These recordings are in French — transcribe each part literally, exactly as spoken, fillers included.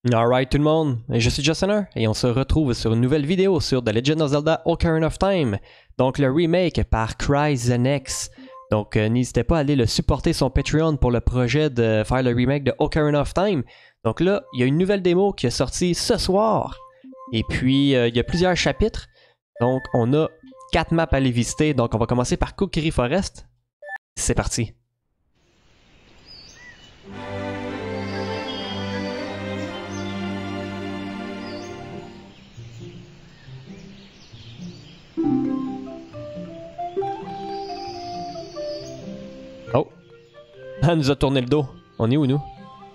Alright tout le monde, je suis Justin et on se retrouve sur une nouvelle vidéo sur The Legend of Zelda Ocarina of Time. Donc le remake par CryZenX. Donc euh, n'hésitez pas à aller le supporter son Patreon pour le projet de faire le remake de Ocarina of Time. Donc là, il y a une nouvelle démo qui est sortie ce soir. Et puis euh, il y a plusieurs chapitres. Donc on a quatre maps à aller visiter. Donc on va commencer par Kokiri Forest. C'est parti. Oh! Elle nous a tourné le dos. On est où, nous?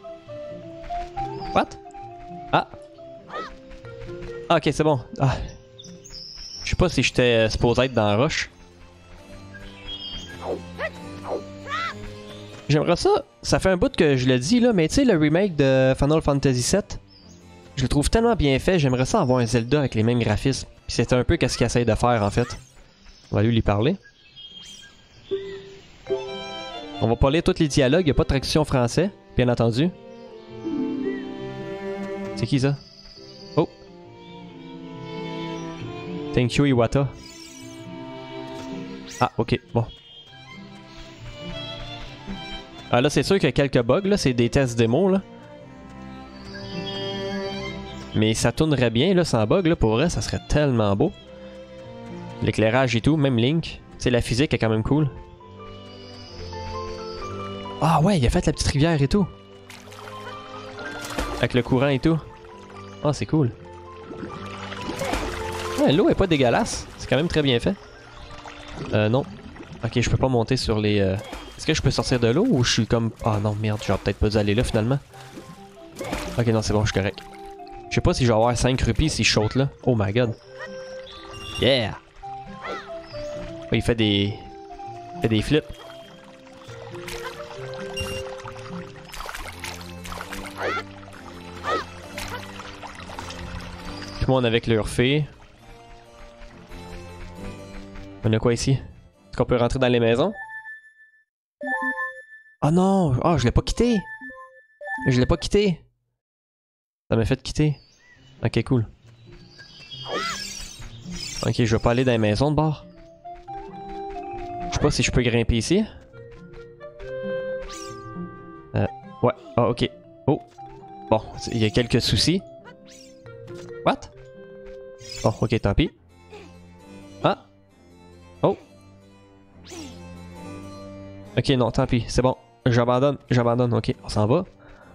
What? Ah! Ah, ok, c'est bon. Ah. Je sais pas si j'étais supposé être dans la roche. J'aimerais ça. Ça fait un bout que je le dis, là, mais tu sais, le remake de Final Fantasy sept, je le trouve tellement bien fait. J'aimerais ça avoir un Zelda avec les mêmes graphismes. Puis c'est un peu qu'est-ce qu'il essaye de faire, en fait. On va lui lui parler. On va pas lire tous les dialogues, il n'y a pas de traduction français, bien entendu. C'est qui ça? Oh! Thank you Iwata. Ah, ok, bon. Ah là, c'est sûr qu'il y a quelques bugs, là, c'est des tests démo, là. Mais ça tournerait bien, là, sans bug, là, pour vrai, ça serait tellement beau. L'éclairage et tout, même Link. Tu sais, la physique est quand même cool. Ah ouais, il a fait la petite rivière et tout. Avec le courant et tout. Ah, c'est cool. Ouais, l'eau est pas dégueulasse. C'est quand même très bien fait. Euh, non. Ok, je peux pas monter sur les... Euh... Est-ce que je peux sortir de l'eau ou je suis comme... Ah non, merde, j'aurais peut-être pas dû aller là finalement. Ok, non, c'est bon, je suis correct. Je sais pas si je vais avoir cinq rupees si je saute là. Oh my god. Yeah! Ouais, il fait des... Il fait des flips. Tout le monde avec leur fée. On a quoi ici? Est-ce qu'on peut rentrer dans les maisons? Oh non! Oh, je l'ai pas quitté! Je l'ai pas quitté! Ça m'a fait quitter. Ok, cool. Ok, je vais pas aller dans les maisons de bord. Je sais pas si je peux grimper ici. Euh, ouais, ah, oh, ok. Oh! Bon, il y a quelques soucis. What? Oh, ok, tant pis. Ah! Oh! Ok, non, tant pis, c'est bon. J'abandonne, j'abandonne, ok, on s'en va.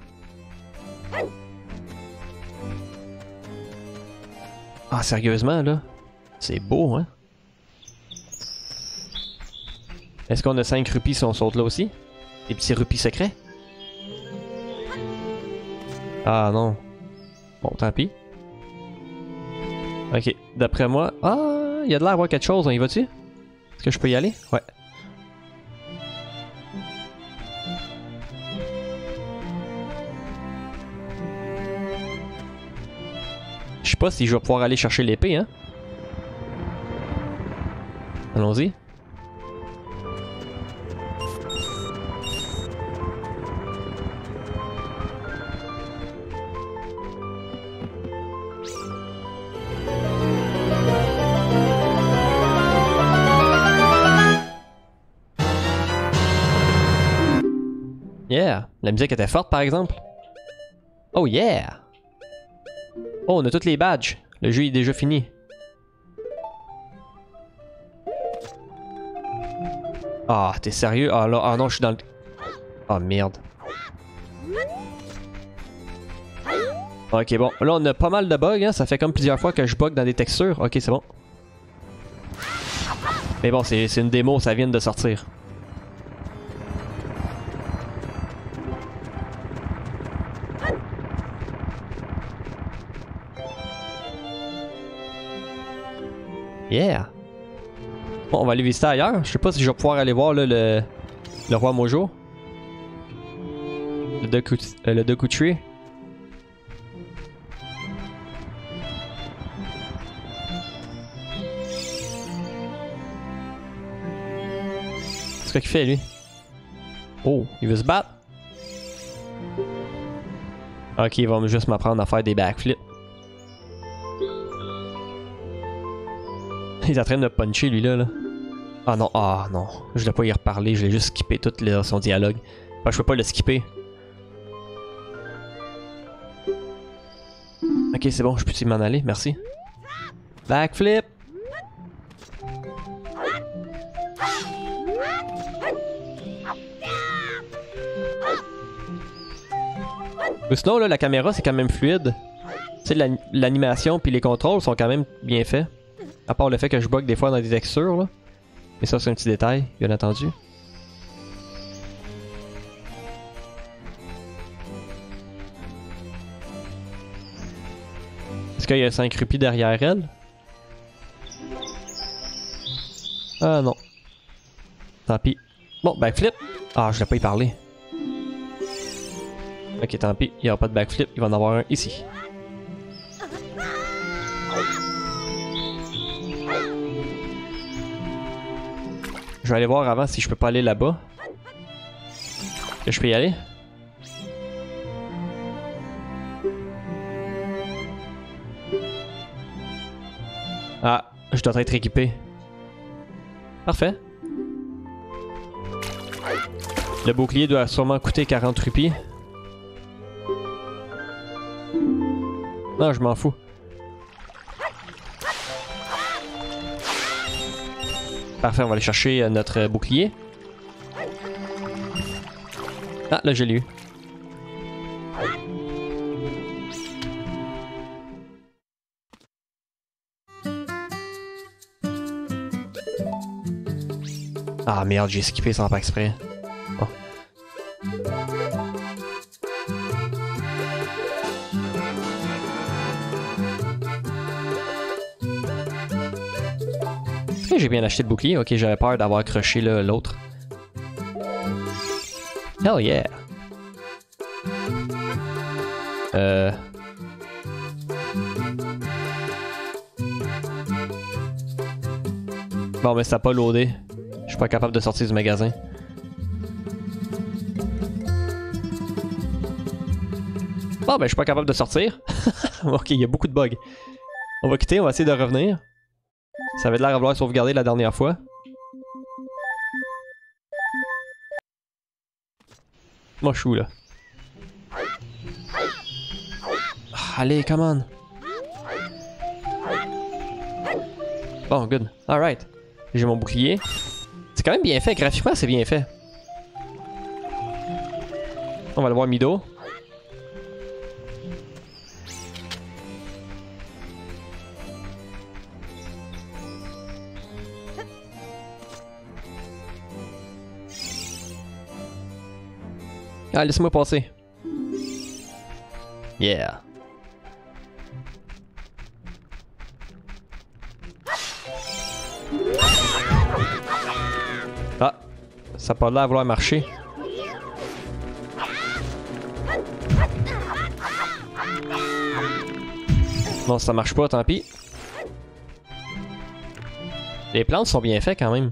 Ah, sérieusement, là? C'est beau, hein? Est-ce qu'on a cinq rupees si on saute là aussi? Des petits rupees secrets? Ah non. Bon, tant pis. Ok, d'après moi... Ah, il y a de l'air d'avoir quelque chose, on y va-tu? Est-ce que je peux y aller? Ouais. Je sais pas si je vais pouvoir aller chercher l'épée, hein? Allons-y. Yeah! La musique était forte par exemple. Oh yeah! Oh, on a tous les badges. Le jeu est déjà fini. Ah, t'es sérieux? Ah là, ah non, je suis dans le... Ah merde. Ok, bon. Là, on a pas mal de bugs, hein. Ça fait comme plusieurs fois que je bug dans des textures. Ok, c'est bon. Mais bon, c'est une démo, ça vient de sortir. Yeah! Bon, on va aller visiter ailleurs. Je sais pas si je vais pouvoir aller voir là, le, le roi Mojo. Le Deku, euh, le Deku Tree. C'est quoi qu'il fait lui? Oh, il veut se battre? Ok, il va juste m'apprendre à faire des backflips. Il est en train de me puncher lui là. là. Ah non, ah non. Je l'ai pas y reparler, je l'ai juste skippé tout le, son dialogue. Enfin, je peux pas le skipper. Ok, c'est bon, je peux m'en aller, merci. Backflip! Ou sinon, là, la caméra, c'est quand même fluide. Tu sais, l'animation puis les contrôles sont quand même bien faits. À part le fait que je bug des fois dans des textures, là. Mais ça, c'est un petit détail, bien entendu. Est-ce qu'il y a cinq rupies derrière elle? Ah non. Tant pis. Bon, backflip. Ah, je l'ai pas y parler. Ok, tant pis. Il n'y aura pas de backflip. Il va en avoir un ici. Je vais aller voir avant si je peux pas aller là-bas. Est-ce que je peux y aller? Ah, je dois être équipé. Parfait. Le bouclier doit sûrement coûter quarante rupies. Non, je m'en fous. Parfait, on va aller chercher notre bouclier. Ah, là, je l'ai eu. Ah merde, j'ai skippé sans pas exprès. Oh. Est-ce que j'ai bien acheté le bouclier? Ok, j'avais peur d'avoir accroché l'autre. Hell yeah! Euh... Bon, mais ça n'a pas loadé. Je suis pas capable de sortir du magasin. Bon, ben je suis pas capable de sortir. Ok, il y a beaucoup de bugs. On va quitter, on va essayer de revenir. Ça avait l'air de vouloir sauvegarder la dernière fois. Moi, je suis où, là? Ah, allez, come on. Bon, good. Alright. J'ai mon bouclier. C'est quand même bien fait. Graphiquement, c'est bien fait. On va le voir Mido. Ah, laisse-moi passer. Yeah. Ah, ça a pas l'air à vouloir marcher. Non, ça marche pas, tant pis. Les plantes sont bien faites quand même.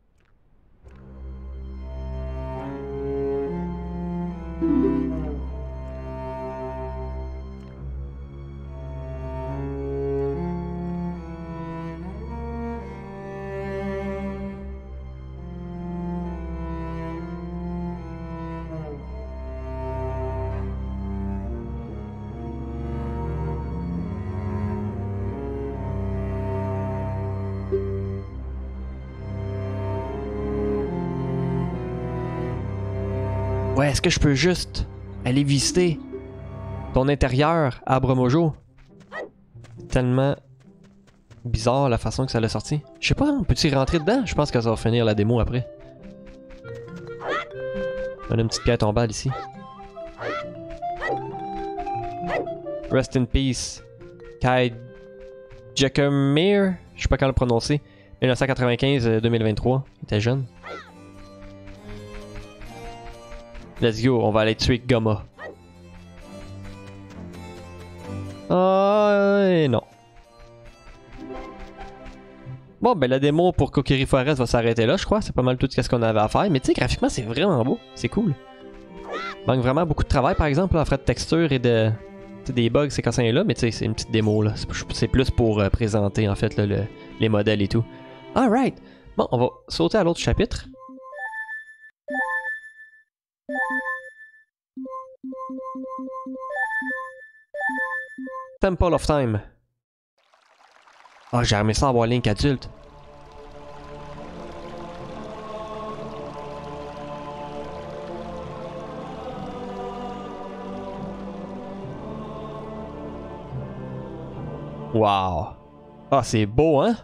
Ouais, est-ce que je peux juste aller visiter ton intérieur, Arbre Mojo? Tellement bizarre la façon que ça l'a sorti. Je sais pas, peux-tu rentrer dedans? Je pense que ça va finir la démo après. On a une petite quête en bas ici. Rest in peace. Kai Jacomir, je sais pas quand le prononcer. mille neuf cent quatre-vingt-quinze à deux mille vingt-trois. Il était jeune. Let's go, on va aller tuer Goma. Ah, euh, non. Bon, ben la démo pour Kokiri Forest va s'arrêter là, je crois. C'est pas mal tout ce qu'on avait à faire. Mais tu sais, graphiquement, c'est vraiment beau. C'est cool. manque vraiment beaucoup de travail, par exemple, là, en frais de texture et de... des bugs, ces cassins-là, mais tu sais, c'est une petite démo, là. C'est plus pour euh, présenter, en fait, là, le, les modèles et tout. Alright! Bon, on va sauter à l'autre chapitre. Temple of Time. Ah, oh, j'ai aimé ça avoir Link adulte. Wow! Ah, c'est beau, hein?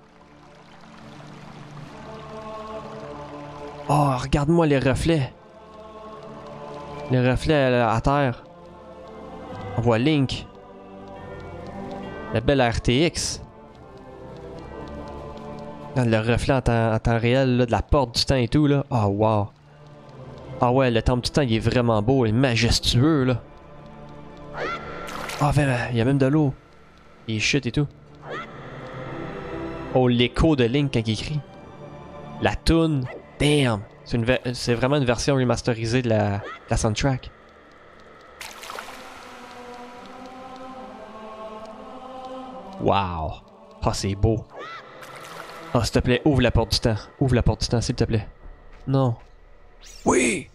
Oh, regarde-moi les reflets. Les reflets à, à terre. On voit Link. La belle R T X. Dans le reflet en temps, en temps réel là, de la porte du temps et tout, là. Oh, wow! Ah ouais, le temple du temps, il est vraiment beau et majestueux, là. Ah, ben, il y a même de l'eau. Il chute et tout. Oh, l'écho de Link quand il crie. La toune. Damn! C'est vraiment une version remasterisée de la, de la soundtrack. Wow! Oh, c'est beau. Oh, s'il te plaît, ouvre la porte du temps. Ouvre la porte du temps, s'il te plaît. Non. Oui!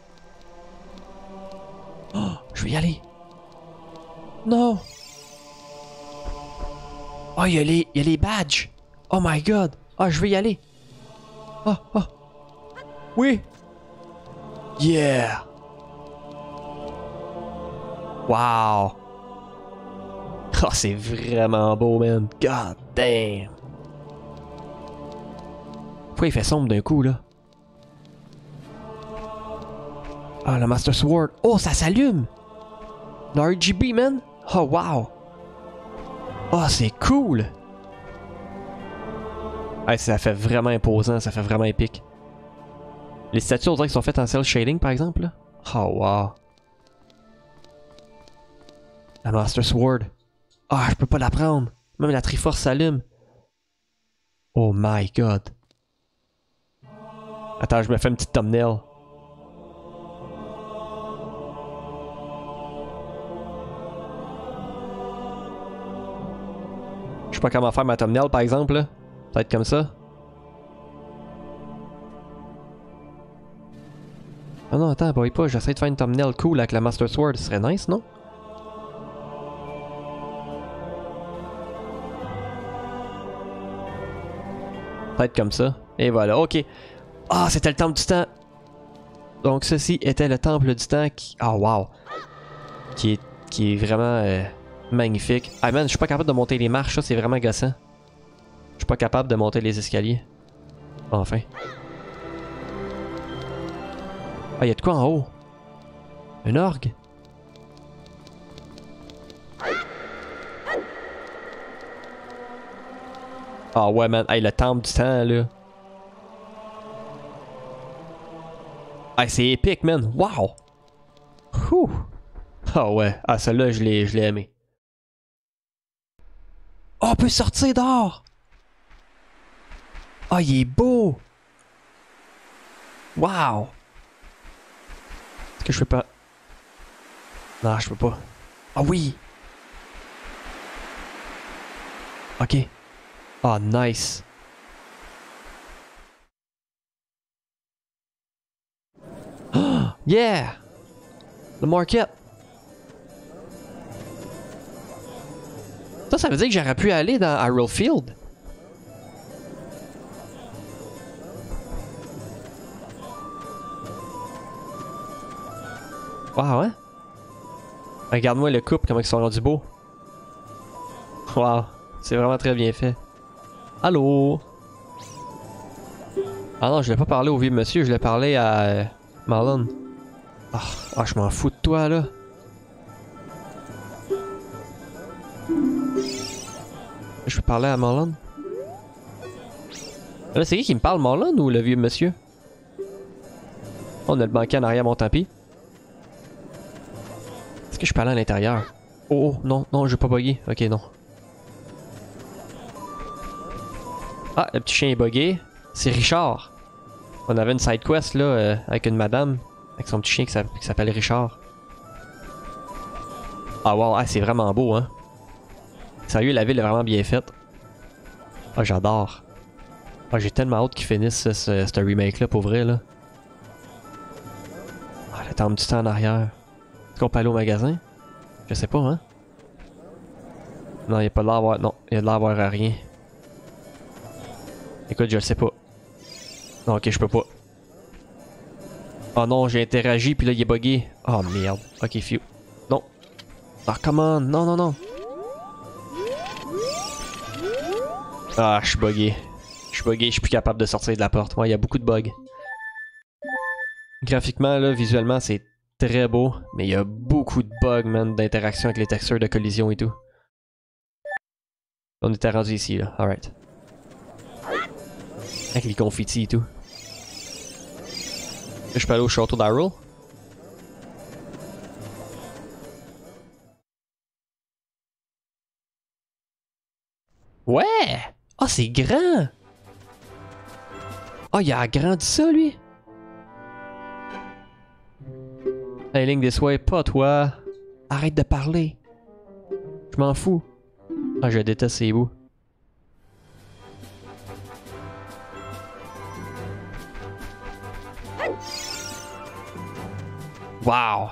Oh, je vais y aller. Non! Oh, il y a les, il y a les badges! Oh my god! Oh, je vais y aller! Oh, oh! Oui! Yeah! Wow! Oh, c'est vraiment beau, man! God damn! Pourquoi il fait sombre d'un coup, là? Ah, le Master Sword! Oh, ça s'allume! Le R G B, man! Oh, wow! Oh, c'est cool! Hey, ça fait vraiment imposant, ça fait vraiment épique. Les statues, on dirait qu'ils sont faites en cel shading, par exemple. Là. Oh, wow. La Master Sword. Ah, oh, je peux pas la prendre. Même la Triforce s'allume. Oh my god. Attends, je me fais une petite thumbnail. Je sais pas comment faire ma thumbnail, par exemple. Là. Peut-être comme ça. Ah non, attends, boy pas, j'essaie de faire une thumbnail cool avec la Master Sword, ce serait nice, non? Peut-être comme ça. Et voilà, ok. Ah, c'était le temple du temps. Donc ceci était le temple du temps qui... Ah, oh, wow. Qui est, qui est vraiment euh, magnifique. Ah man, je suis pas capable de monter les marches, ça c'est vraiment gossant. Je suis pas capable de monter les escaliers. Enfin. Ah, y'a de quoi en haut? Un orgue? Ah ouais, man. Hey, le temple du temps, là. Hey, c'est épique, man. Wow! Ouh! Ah ouais. Ah, celle-là, je l'ai aimé. Oh, on peut sortir dehors! Ah, oh, il est beau! Wow! Est-ce que je peux pas... Non, je peux pas. Ah oui! Ok. Ah, oh, nice. Oh, yeah! Le market! Ça, ça veut dire que j'aurais pu aller dans Hyrule Field. Wow, hein? Regarde-moi le couple, comment ils sont rendus beaux. Wow, c'est vraiment très bien fait. Allô? Ah non, je l'ai pas parlé au vieux monsieur, je l'ai parlé à euh, Marlon. Ah, oh, je m'en fous de toi, là. Je peux parler à Marlon? Là, c'est qui qui me parle, Marlon ou le vieux monsieur? On a le banquet en arrière, mon tapis. Est-ce que je peux aller à l'intérieur? Oh, oh, non, non, je vais pas bugger. Ok, non. Ah, le petit chien est bugué. C'est Richard. On avait une side quest là, euh, avec une madame. Avec son petit chien qui s'appelle Richard. Ah wow, ah, c'est vraiment beau, hein. Sérieux, la ville est vraiment bien faite. Ah, j'adore. Ah, j'ai tellement hâte qu'ils finissent ce, ce, ce remake-là, pour vrai, là. Ah, le temps du temps en arrière. Est-ce qu'on peut aller au magasin? Je sais pas, hein. Non, il n'y a pas de l'air d'avoir... Non, il y a de l'air d'avoir rien. Écoute, je le sais pas. Non, ok, je peux pas. Oh non, j'ai interagi, puis là, il est bugué. Oh merde. Ok, few. Non. Ah, come on. Non, non, non. Ah, je suis bugué. Je suis bugué, je suis plus capable de sortir de la porte. Ouais, il y a beaucoup de bugs. Graphiquement, là, visuellement, c'est très beau, mais il y a beaucoup de bugs, man, d'interaction avec les textures de collision et tout. On était rendu ici, là. Alright. Avec les confettis et tout. Là, je peux aller au château d'Hyrule. Ouais! Ah, oh, c'est grand! Ah, oh, il a agrandi ça, lui! Hey, Link des Sway, pas toi! Arrête de parler! Je m'en fous! Ah, je déteste ces bouts. Wow!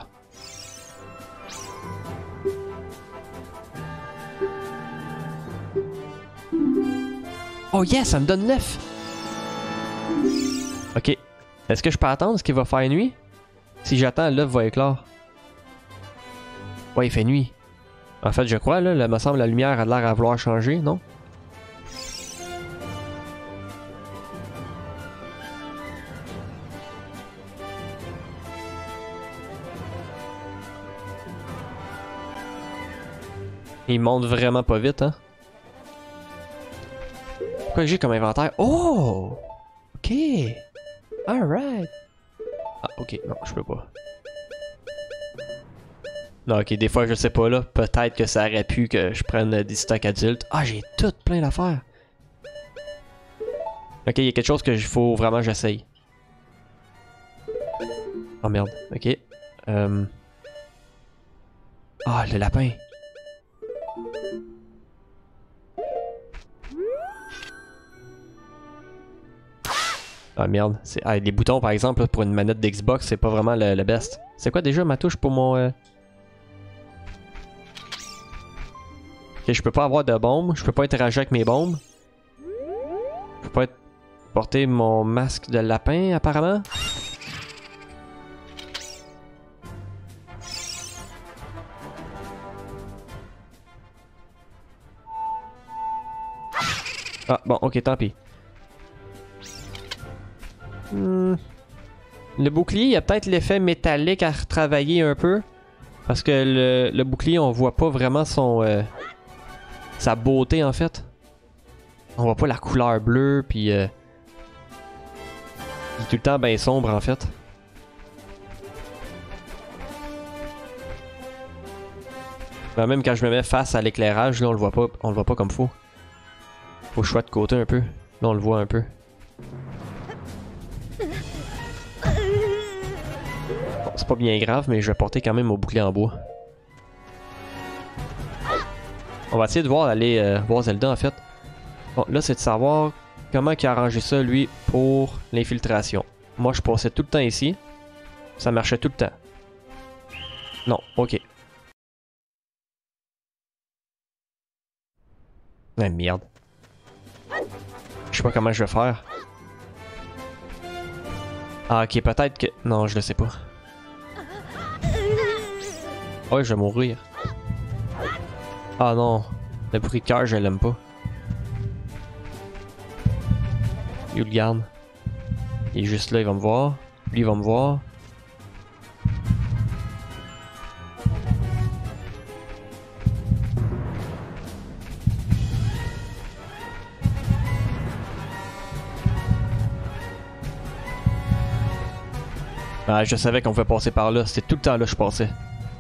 Oh yes, ça me donne neuf! Ok. Est-ce que je peux attendre ce qu'il va faire nuit? Si j'attends, l'œuf va éclore. Ouais, il fait nuit. En fait, je crois, là, il me semble la lumière a l'air à vouloir changer, non? Il monte vraiment pas vite, hein? Quoi que j'ai comme inventaire? Oh! Ok! Alright! Ah, ok, non, je peux pas. Non, ok, des fois, je sais pas là. Peut-être que ça aurait pu que je prenne des stocks adultes. Ah, j'ai tout plein d'affaires! Ok, il y a quelque chose que il faut vraiment que j'essaye. Oh merde, ok. Euh... Ah, le lapin! Ah merde, c'est ah, les boutons par exemple là, pour une manette d'Xbox, c'est pas vraiment le, le best. C'est quoi déjà ma touche pour mon... Euh... Ok, je peux pas avoir de bombes, je peux pas interagir avec mes bombes. Je peux pas être... porter mon masque de lapin apparemment. Ah bon, ok, tant pis. Hmm. Le bouclier, il y a peut-être l'effet métallique à retravailler un peu. Parce que le, le bouclier, on voit pas vraiment son... Euh, sa beauté en fait. On voit pas la couleur bleue, puis... Euh, il est tout le temps bien sombre en fait. Ben, même quand je me mets face à l'éclairage, là on le voit pas, on le voit pas comme faut. Faut que je sois de côté un peu. Là on le voit un peu. Bon, c'est pas bien grave, mais je vais porter quand même mon bouclier en bois. On va essayer de voir aller euh, voir Zelda en fait. Bon, là c'est de savoir comment il a arrangé ça lui pour l'infiltration. Moi je passais tout le temps ici. Ça marchait tout le temps. Non, ok. Ah merde. Je sais pas comment je vais faire. Ah ok, peut-être que... Non, je le sais pas. Ouais, je vais mourir. Ah non. Le bruit de cœur, je l'aime pas. Il le garde. Il est juste là, il va me voir. Lui, il va me voir. Ah, je savais qu'on pouvait passer par là. C'était tout le temps là que je passais.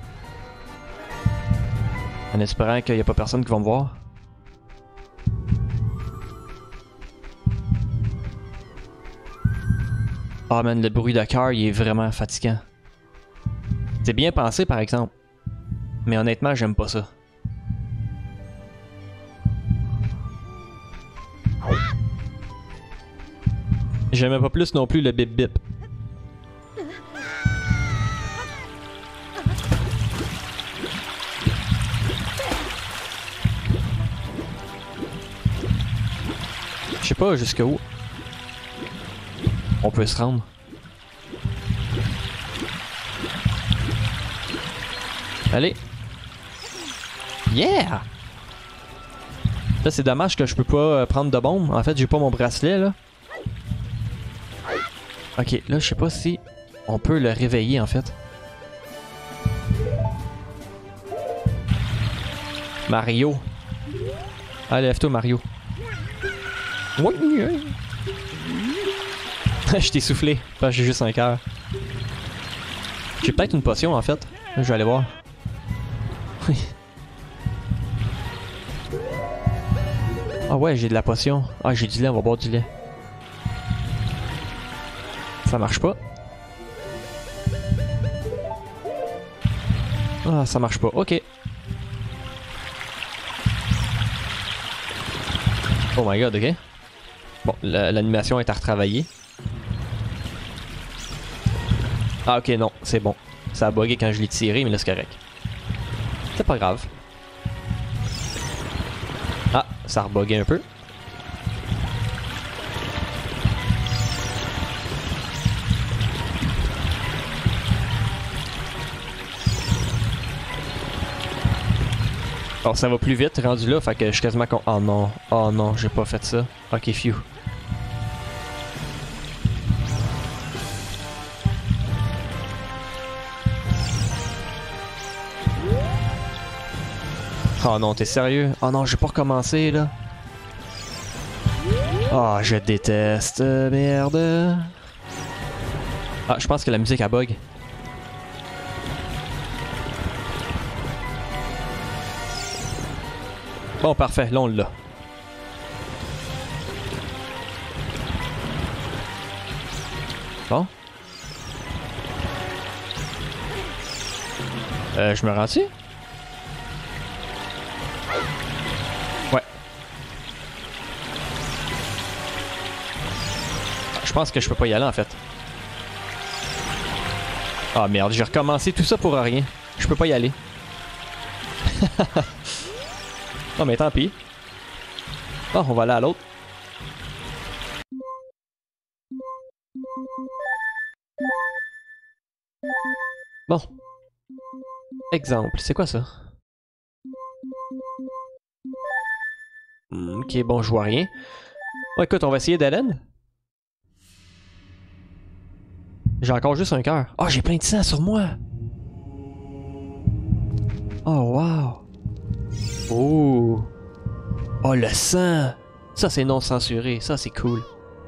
En espérant qu'il n'y a pas personne qui va me voir. Ah man, le bruit de cœur, il est vraiment fatigant. C'est bien pensé par exemple. Mais honnêtement, j'aime pas ça. J'aimais pas plus non plus le bip bip. Je sais pas jusqu'où on peut se rendre. Allez. Yeah! Là, c'est dommage que je peux pas euh, prendre de bombe. En fait, j'ai pas mon bracelet, là. Ok, là, je sais pas si on peut le réveiller, en fait. Mario. Allez, lève-toi, Mario. Je t'ai soufflé, parce que j'ai juste un cœur. J'ai peut-être une potion, en fait. Je vais aller voir. Ah ouais, j'ai de la potion. Ah, j'ai du lait, on va boire du lait. Ça marche pas. Ah, ça marche pas. Ok. Oh my god, ok. Bon, l'animation est à retravailler. Ah ok, non, c'est bon. Ça a bugué quand je l'ai tiré, mais là c'est correct. C'est pas grave. Ah, ça a rebugué un peu. Bon, ça va plus vite rendu là, fait que je suis quasiment con... Oh non, oh non, j'ai pas fait ça. Ok, phew. Oh non, t'es sérieux? Oh non, j'ai pas recommencé là. Oh, je déteste, merde. Ah, je pense que la musique a bug. Bon, parfait, là on l'a. Bon. Euh, je me rends-tu? Ouais. Je pense que je peux pas y aller en fait. Ah merde, j'ai recommencé tout ça pour rien. Je peux pas y aller. Non mais tant pis. Bon, on va aller à l'autre. Bon. Exemple, c'est quoi ça? Hmm, ok, bon, je vois rien. Bon, écoute, on va essayer d'Hélène. J'ai encore juste un cœur. Oh, j'ai plein de sang sur moi. Oh, wow. Oh. Oh, le sang. Ça, c'est non censuré. Ça, c'est cool.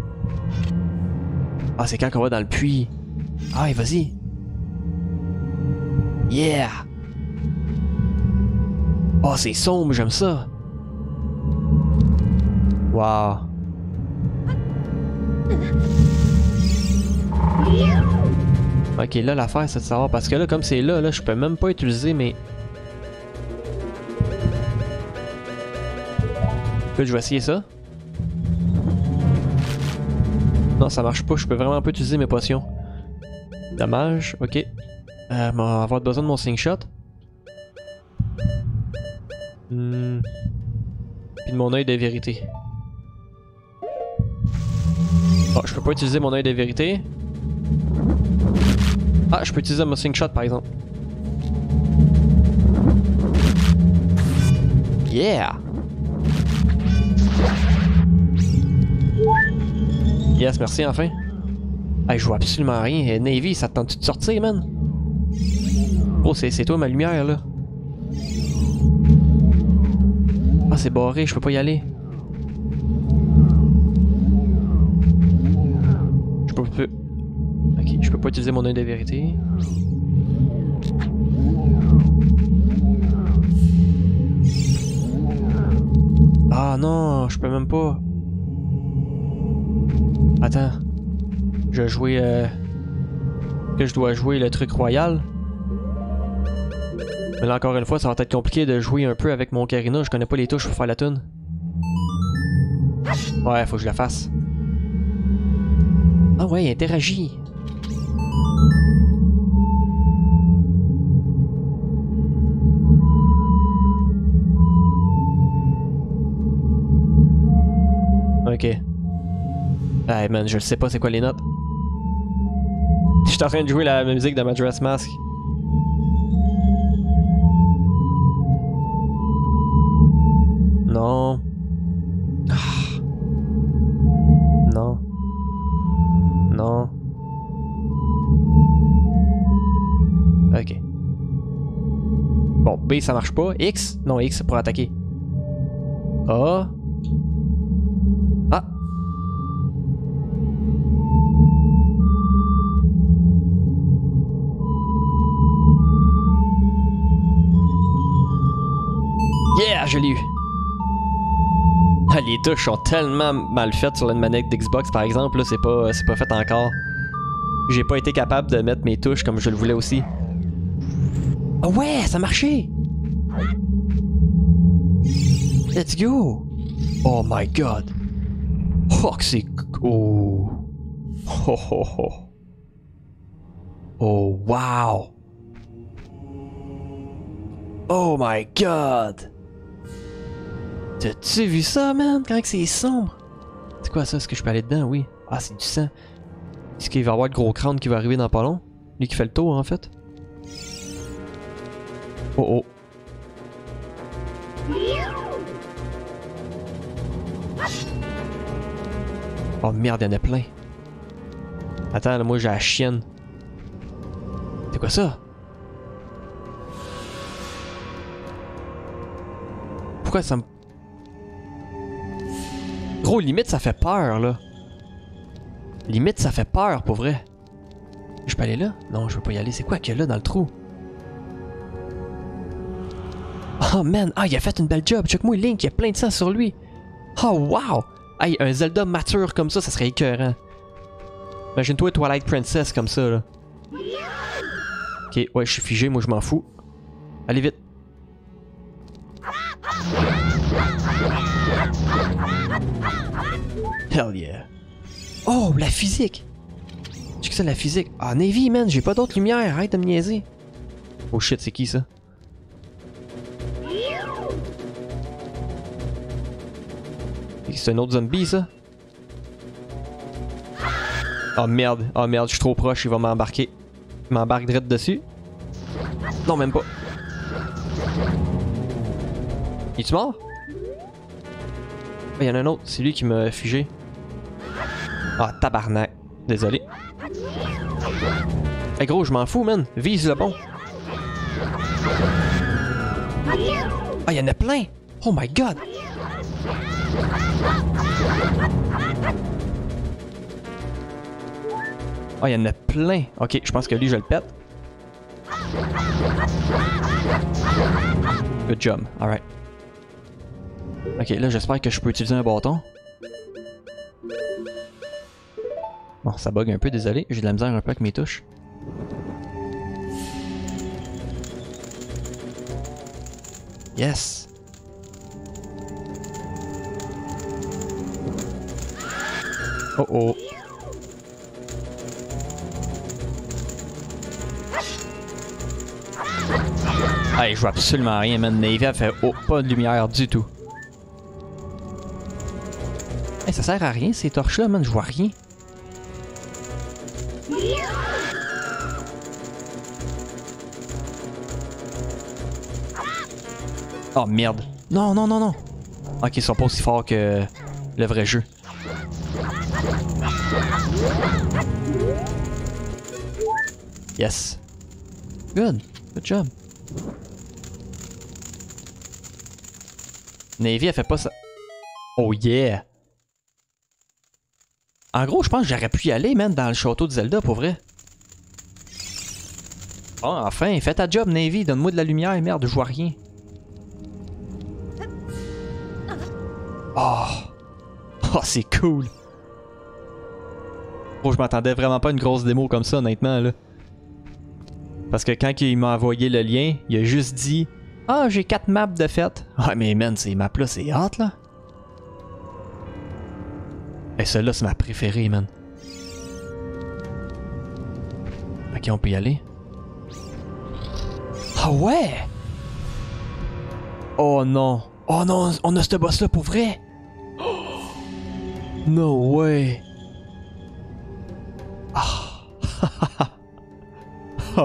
Ah, c'est quand qu'on va dans le puits. Ah, vas-y. Yeah. Oh, c'est sombre, j'aime ça. Wow. Ok, là, l'affaire, c'est de savoir. Parce que là, comme c'est là, là, je peux même pas utiliser mes... Écoute, je vais essayer ça. Non, ça marche pas. Je peux vraiment pas utiliser mes potions. Dommage. Ok. Euh, on va avoir besoin de mon slingshot. Hmm. Puis de mon œil de vérité. Bon, je peux pas utiliser mon œil de vérité. Ah, je peux utiliser mon slingshot par exemple. Yeah! Yes, merci enfin. Hey, je vois absolument rien. Hey, Navy, ça te tente de sortir, man? Oh, c'est toi ma lumière, là. Ah, c'est barré, je peux pas y aller. Je peux... peux... Ok, je peux pas utiliser mon œil de vérité. Ah non, je peux même pas. Attends. Je vais jouer... Euh... Que je dois jouer le truc royal. Mais là, encore une fois, ça va être compliqué de jouer un peu avec mon Ocarina. Je connais pas les touches pour faire la tune. Ouais, faut que je la fasse. Ah ouais, il interagit. Ok. Hey man, je sais pas c'est quoi les notes. Je suis en train de jouer la musique de Majora's Mask. Non. Ah. Non. Non. Ok. Bon, B ça marche pas. X? Non, X c'est pour attaquer. A. Ah. Yeah, je l'ai eu. Ah, les touches sont tellement mal faites sur la manette d'Xbox par exemple, là, c'est pas, c'est pas fait encore. J'ai pas été capable de mettre mes touches comme je le voulais aussi. Ah oh ouais, ça a marché! Let's go! Oh my god! Oh que c'est... Oh! Oh oh oh! Oh wow! Oh my god! T'as-tu vu ça, man? Quand c'est sombre? C'est quoi ça? Est-ce que je peux aller dedans? Oui. Ah, c'est du sang. Est-ce qu'il va y avoir le gros crâne qui va arriver dans pas long? Lui qui fait le tour, en fait. Oh oh. Oh merde, il y en a plein. Attends, là, moi j'ai la chienne. C'est quoi ça? Pourquoi ça me... Gros, limite ça fait peur là. Limite ça fait peur pour vrai. Je peux aller là? Non, je veux pas y aller. C'est quoi qu'il y a là dans le trou? Oh man, ah il a fait une belle job. Check-moi Link, il y a plein de sang sur lui. Oh wow! Hey, un Zelda mature comme ça, ça serait écœurant. Imagine-toi Twilight Princess comme ça là. Ok, ouais, je suis figé, moi je m'en fous. Allez vite. Hell yeah. Oh, la physique! Check ça, la physique. Ah, Navy, man, j'ai pas d'autre lumière, arrête de me niaiser. Oh shit, c'est qui ça? C'est un autre zombie, ça? Oh merde, oh merde, je suis trop proche, il va m'embarquer. Il m'embarque direct dessus. Non, même pas. Es-tu mort? Il y en a un autre, c'est lui qui m'a figé. Ah, tabarnak. Désolé. Eh hey, gros, je m'en fous, man. Vise le bon. Ah, il y en a plein. Oh my god. Ah, il y en a plein. Ok, je pense que lui, je le pète. Good job. Alright. Ok, là, j'espère que je peux utiliser un bâton. Bon, ça bug un peu, désolé. J'ai de la misère un peu avec mes touches. Yes! Oh oh! Hey, je vois absolument rien, man. Navy a fait oh, pas de lumière du tout. Hey, ça sert à rien ces torches-là, man. Je vois rien. Oh merde. Non, non, non, non. Ok, ils sont pas aussi forts que le vrai jeu. Yes. Good. Good job. Navy, elle fait pas ça. Oh yeah. En gros, je pense que j'aurais pu y aller, man, dans le château de Zelda, pour vrai. Bon, enfin, fais ta job, Navy. Donne-moi de la lumière, merde, je vois rien. Oh. Oh, c'est cool. Oh, je m'attendais vraiment pas à une grosse démo comme ça, honnêtement, là. Parce que quand il m'a envoyé le lien, il a juste dit « Ah, j'ai quatre maps de fait. » Ah, mais man, ces maps-là, c'est hot, là. Et celle-là, c'est ma préférée, man. Ok, on peut y aller. Ah ouais! Oh non! Oh non, on a ce boss-là pour vrai! Oh. No way! Ah! Oh.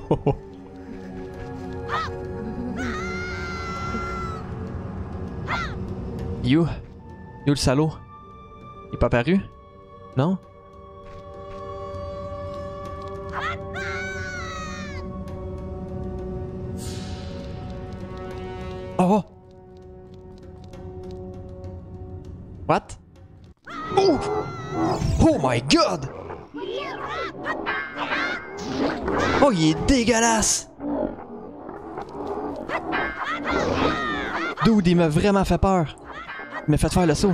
You? You le salaud? Il est pas apparu? Non? Oh! What? Oh! Oh my god! Oh, il est dégueulasse! Dude, il m'a vraiment fait peur. Il m'a fait faire le saut.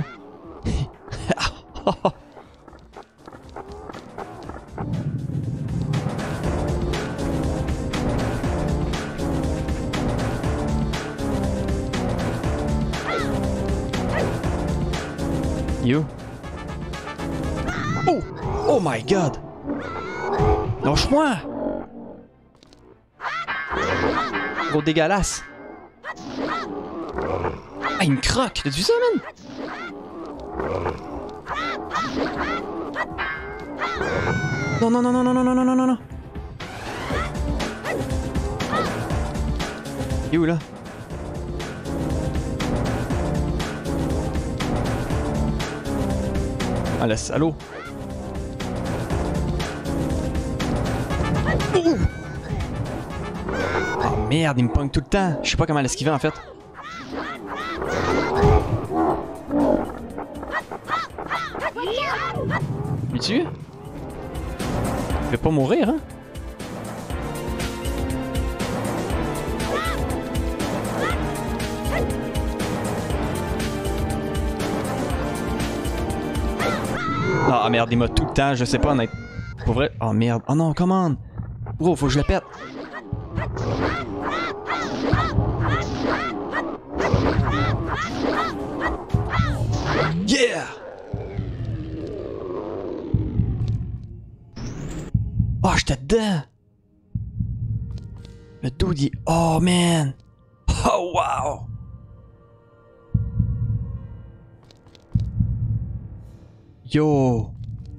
You? Oh! Oh my god! Lâche-moi! Gros dégueulasse! Ah, il me croque! T'as vu ça, man? Non, non, non, non, non, non, non, non, non, non! Il est où, là? Ah, le salaud! Oh! Oh merde, il me pogne tout le temps! Je sais pas comment l'esquiver en fait. Il tue? Il veut pas mourir, hein? Ah merde, il m'a tout le temps, je sais pas honnête. Pour vrai. Oh merde. Oh non, commande! Bro, faut que je le pète. Yeah! Oh, j'étais dedans! Le dude, il... Oh, man! Oh, wow! Yo!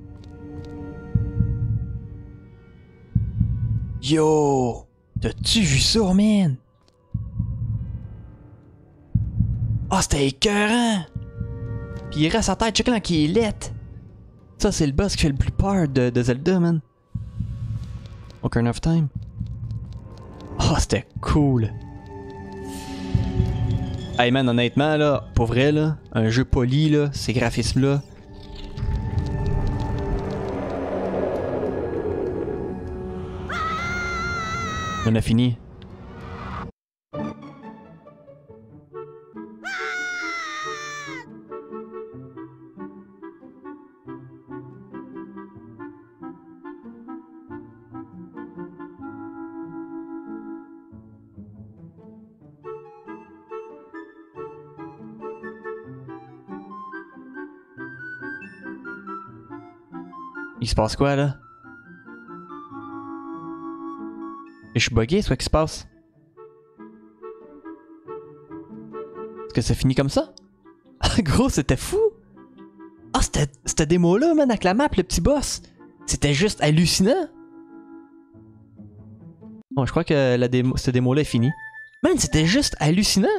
Yo! T'as-tu vu ça, man? Ah, oh, c'était écœurant! Pis il reste à terre, check là qui est laite! Ça, c'est le boss qui fait le plus peur de, de Zelda, man. Ocarina of Time. Oh, c'était cool! Hey man, honnêtement, là, pour vrai, là, un jeu poli, là, ces graphismes-là. On a fini. Il se passe quoi là? Je suis bugué, c'est quoi qui se passe? Est-ce que ça finit comme ça? Gros, c'était fou! Ah, c'était cette démo-là, man, avec la map, le petit boss! C'était juste hallucinant! Bon, je crois que la démo, cette démo-là est finie. Man, c'était juste hallucinant!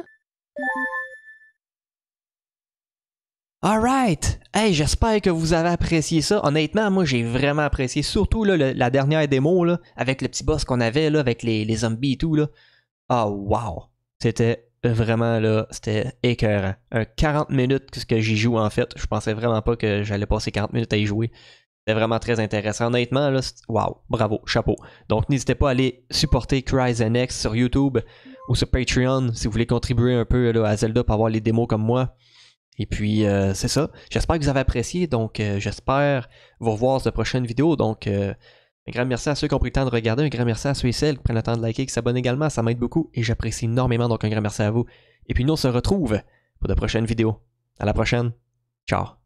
Alright! Hey, j'espère que vous avez apprécié ça. Honnêtement, moi j'ai vraiment apprécié. Surtout là, le, la dernière démo là, avec le petit boss qu'on avait là, avec les, les zombies et tout là. Ah oh, wow! C'était vraiment là, c'était écœurant. Un quarante minutes que, que j'y joue en fait. Je pensais vraiment pas que j'allais passer quarante minutes à y jouer. C'était vraiment très intéressant. Honnêtement, là, wow, bravo, chapeau. Donc n'hésitez pas à aller supporter CryZNX sur YouTube ou sur Patreon si vous voulez contribuer un peu là, à Zelda pour avoir les démos comme moi. Et puis, euh, c'est ça. J'espère que vous avez apprécié. Donc, euh, j'espère vous revoir sur de prochaines vidéos. Donc, euh, Un grand merci à ceux qui ont pris le temps de regarder, un grand merci à ceux et celles qui prennent le temps de liker, qui s'abonnent également, ça m'aide beaucoup et j'apprécie énormément, donc un grand merci à vous. Et puis nous on se retrouve pour de prochaines vidéos. À la prochaine, ciao!